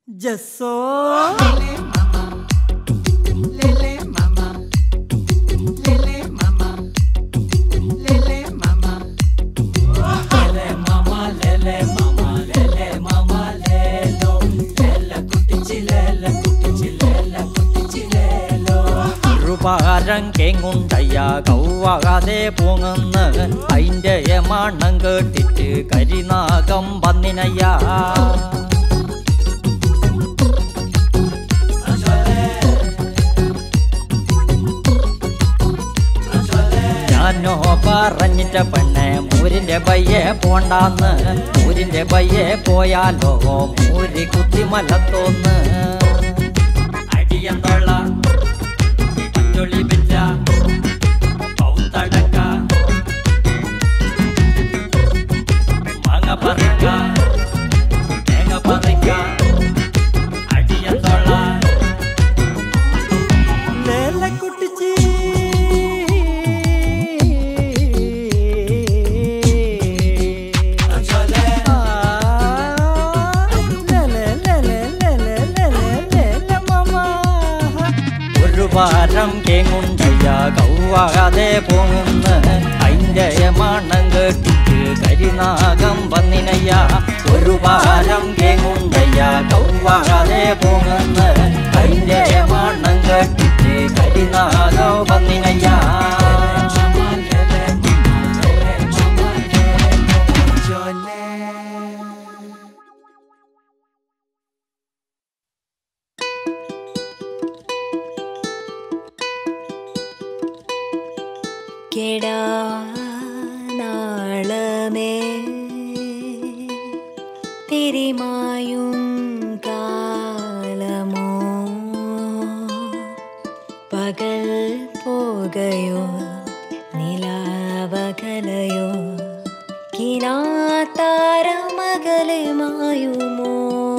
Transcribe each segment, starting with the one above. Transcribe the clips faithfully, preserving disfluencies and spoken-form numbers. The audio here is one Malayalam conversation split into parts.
ജസ്സോ ുണ്ടയ്യ കൗവാകാതെ പോങ്ങുന്ന് അതിൻ്റെ മണം കേട്ടിട്ട് കരിനാഗം വന്നിനയ്യ. ഞാനോ പറഞ്ഞിട്ട പെണ്ണെ മൂരിൻ്റെ പയ്യെ പോണ്ടാന്ന്. മൂരിൻ്റെ പയ്യെ പോയാലോ മൂരി കുത്തിമലത്തോന്ന്. അടിയന്തൊള്ള ഒളിപിച്ച പൗത്തടക്ക മാങ്ങ പറിക്ക തേങ്ങ പറിക്ക അടിയന്തൊള്ള ലേല കുട്ടിച്ചി വാരം കേങ്ങുണ്ടയ്യ കൗവാകാതെ പോങ്ങുന്ന് അതിൻ്റെ മണം കേട്ടിട്ട് കരിനാഗം വന്നിനയ്യ. ഒരു വാരം കേങ്ങുണ്ടയ്യ കൗവാകാതെ പോങ്ങുന്ന് അതിൻ്റെ മണം കേട്ടിട്ട് കരിനാഗം വന്നിനയ്യ. केड़ा नाल में तेरी मायूं कालमो पगल पो गयो नीलाव गलयो किना तारा मगल मायूमो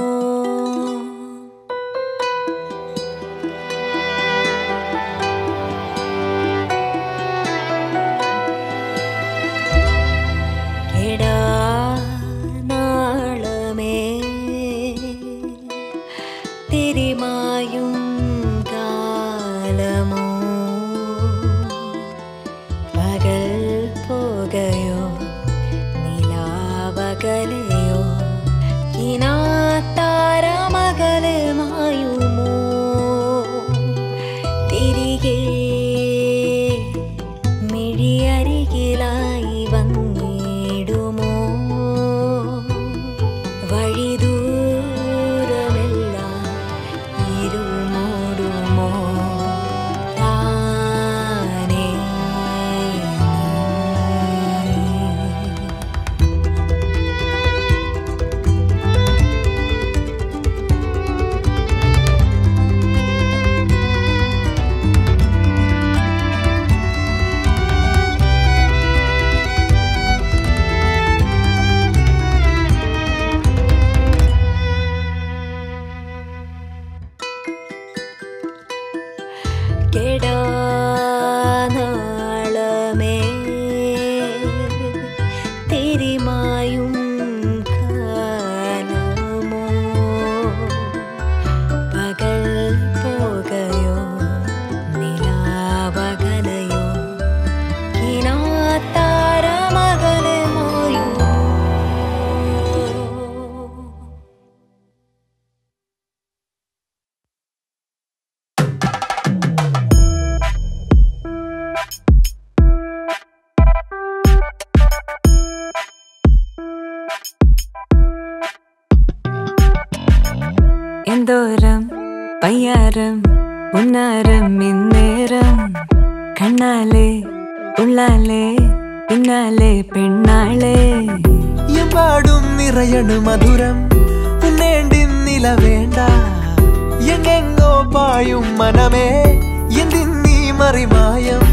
എന്തോരം പയ്യാരം ഉന്നാരം ഇന്നേരം കണ്ണാലെ ഉള്ളാലെ പിന്നാലെ പെണ്ണാളെ എമ്പാടും നിറയണു മധുരം ഉണ്ണേണ്ടി നില വേണ്ട എങ്ങെങ്ങോ പായും മനമേ എന്തിന്നീ മറിമായം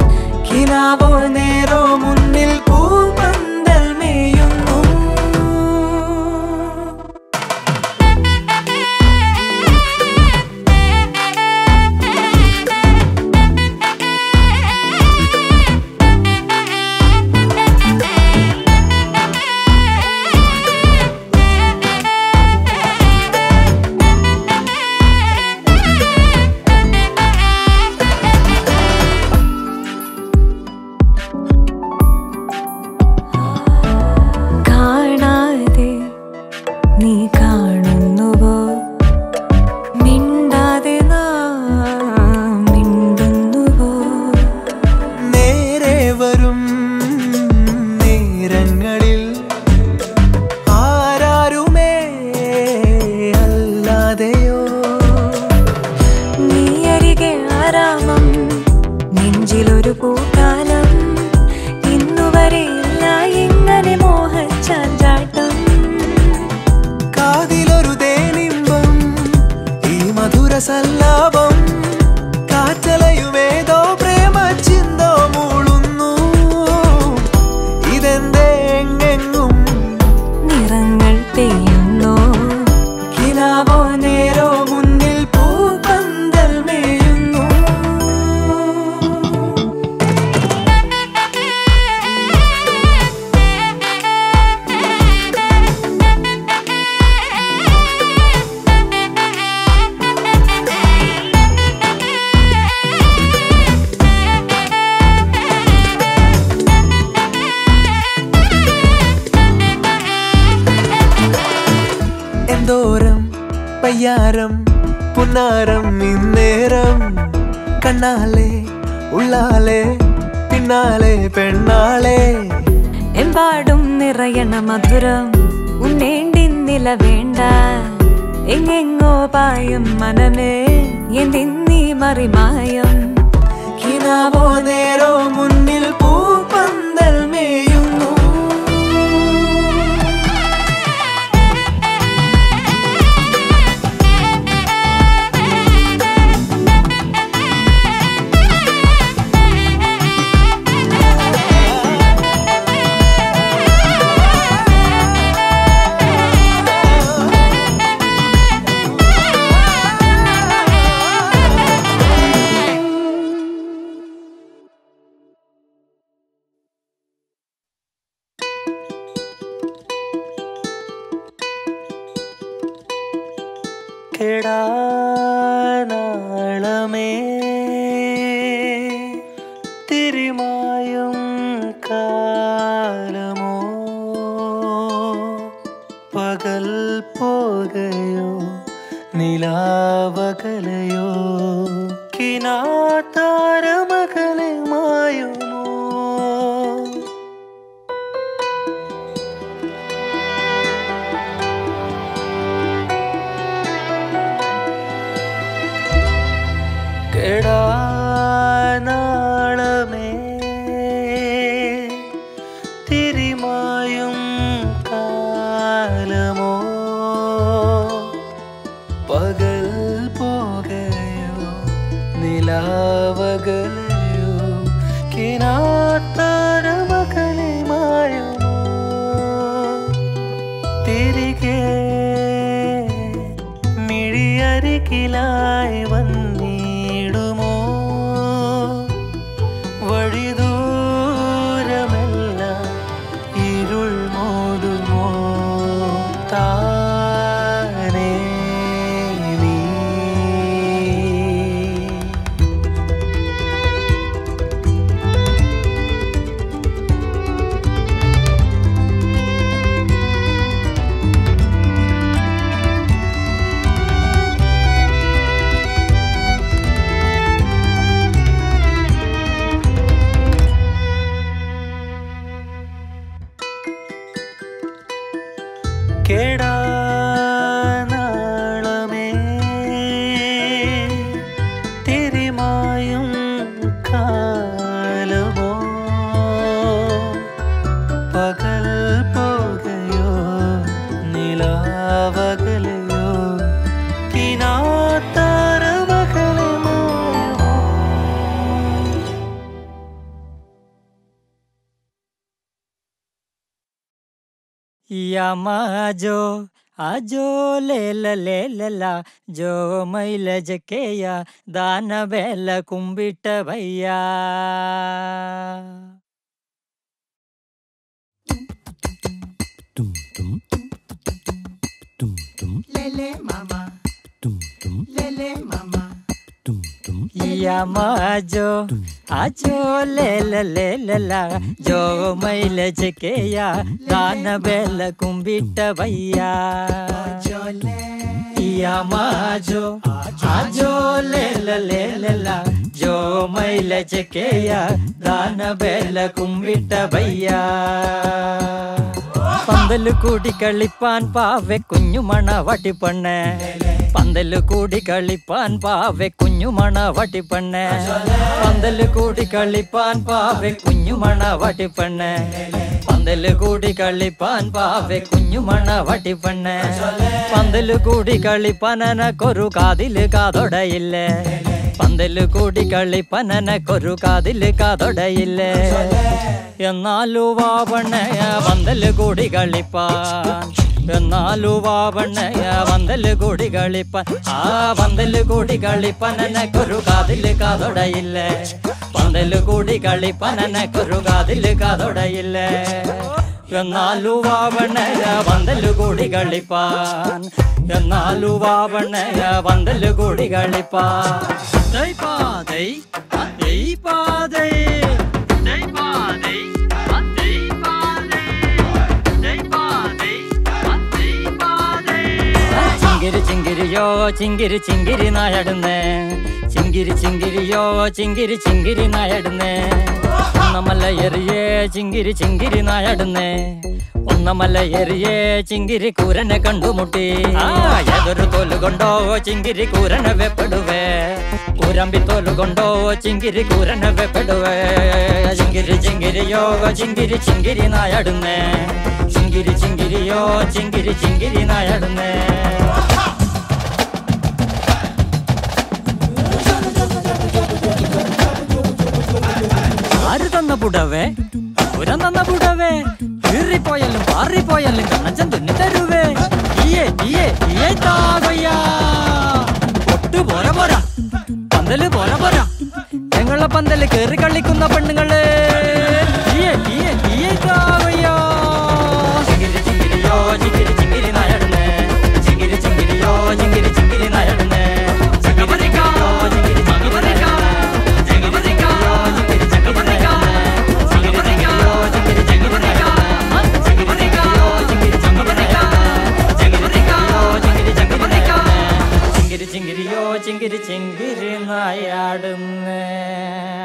കിനാവോ നേരോ മുന്നിൽ പൂപ്പന്തൽ മേയുന്നു കാണുന്നുവോ മിണ്ടാതെ നാം മിണ്ടുന്നുവോ നേരെ വരും നേരങ്ങളിൽ ആരാരുമേ അല്ലാതെയോ നീ അരികെ ആരാമം നെഞ്ചിലൊരു പൂക്കാലം ഇന്നുവരെ ഇല്ല ഇങ്ങനെ മോഹച്ചാഞ്ചാട്ടം കാതിലൊരു തേനിമ്പം ഈ മധുര സല്ലാപം കാറ്റലയുമേതോ പ്രേമ ചിന്തോ മൂളുന്നു ഇതെന്തേ എങ്ങെങ്ങും നിറങ്ങൾ പെയ്യുന്നു കിനാവോ നേരോ മുന്നിൽ പൂപ്പന്തൽ മേയുന്നു എന്തോരം പയ്യാരം പുന്നാരം ഇന്നേരം കണ്ണാലെ ഉള്ളാലെ പിന്നാലെ പെണ്ണാളെ എമ്പാടും നിറയണ മധുരം ഉണ്ണേണ്ടിന്നില വേണ്ട എങ്ങെങ്ങോ പായും മനമേ എന്തിന്നീ മറിമായം കിനാവോ നേരോ മുന്നിൽ പൂപ്പന്തൽ മേയുന്നു നാളമേ തിരിമായും കാലമോ പകൽ പോകയോ നിലാവകലയോ കിനാതാരമകലെ മായുമോ നാളമേ തിരിമായും കാലമോ പകൽ പോകയോ നിലാവകലയോ കിനാത്താരമകലെ മായുമോ തിരികെ മിഴിയരികിലായി വന്നിടുമോ വഴിദൂരമെല്ലാം ഇരുൾ മൂടുമോ താനേ നീ നാളമേ തിരിമായും കാലമോ പകൽ പോകയോ നിലാവകലയോ കിനാത്താരമകലമോ यमाजो आजो ले ल ले ल ला जो मैल जकेया दान बेल कुंबिट भैया तुम तुम तुम तुम ले ले मामा तुम तुम ले ले मामा तुम तुम या माजो आजो ले ला ले ला ला जो मैल जकेया दान बेल कुंबिट भैया या माजो आजो ले ला ले ला जो मैल जकेया दान बेल कुंबिट भैया പന്തല് കൂടി കളിപ്പാൻ പാവെ കുഞ്ഞുമണ വട്ടിപ്പണ്ണ പന്തല് കൂടി കളിപ്പാൻ പാവെ കുഞ്ഞുമണ വട്ടിപ്പണ്ണ പന്തല് കൂടി കളിപ്പാൻ പാവെ കുഞ്ഞുമണ വട്ടിപ്പണ്ണ പന്തല് കൂടി കളിപ്പാൻ പാവെ കുഞ്ഞുമണ വട്ടിപ്പണ്ണ പന്തല് കൂടി കളിപ്പാനക്കൊരു കാതില് കാതൊടയില്ലേ പന്തല് കൂടി കളിപ്പനക്കൊരു കാതില് കാതൊടയില്ലേ എന്നാലു വാവണ്ണയ പന്തല് കൂടി കളിപ്പാൻ എന്നാലു വാവണ്ണയ പന്തല് കൂടി കളിപ്പാൻ ആ പന്തല് കൂടി കളിപ്പനക്കൊരു കാതില് കാതൊടയില്ലേ പന്തല് കൂടി കളിപ്പനക്കൊരു കാതില് കാതൊടയില്ലേ എന്നാലു വാവണ്ണയ പന്തല് കൂടി കളിപ്പാൻ എന്നാലു വാവണ്ണയ പന്തല് കൂടി കളിപ്പാൻ ദൈ പാദൈ ദൈ പാദൈ ദൈ പാദൈ ദൈ പാദൈ ദൈ പാദൈ ദൈ പാദൈ ചിങ്കിരി ചിങ്കിരിയോ ചിങ്കിരി ചിങ്കിരി നായടുന്നേ ചിങ്കിരി ചിങ്കിരിയോ ചിങ്കിരി ചിങ്കിരി നായടുന്നേ ഒന്നമല്ല എറിയേ ചിങ്കിരി ചിങ്കിരി നായടുന്നേ ഒന്നമല്ല എറിയേ ചിങ്കിരി കൂരനെ കണ്ടുമുട്ടി ആ ഏതൊരു തോലുകൊണ്ടോ ചിങ്കിരി കൂരനെ വെപ്പെടുവേ കൂരമ്പി തോലുകൊണ്ടോ ചിങ്കിരി കൂരനെ വെപ്പെടുവേ ചിങ്കിരി ചിങ്കിരിയോ ചിങ്കിരി ചിങ്കിരി നായടുന്നേ ചിങ്കിരി ചിങ്കിരിയോ ചിങ്കിരി ചിങ്കിരി നായടുന്നേ ആര് തന്ന പുടവേ പുരം തന്ന പുടവേ കീറിപ്പോയാലും പാറിപ്പോയാലും കണ്ണച്ചൻ തുന്നി തരുവേ ഈയേ ഈയേ ഈയേ താവയ്യാ പൊട്ടു പോര പോര പന്തല് പോര പോര ഞങ്ങളെ പന്തല് കേറി കളിക്കുന്ന പെണ്ണുങ്ങള് ഈയേ ഈയേ ഈയേ താവയ്യാ ചിങ്കിരി ചിങ്കിരിയോ ചിങ്കിരി ചിങ്കിരി നായടുന്നേ ചിങ്കിരി ചിങ്കിരിയോ ചിങ്കിരി ചിങ്കിരി നായടുന്നേ ചിങ്കിരി ചിങ്കിരിയോ ചിങ്കിരി ചിങ്കിരി നായാടുന്നേ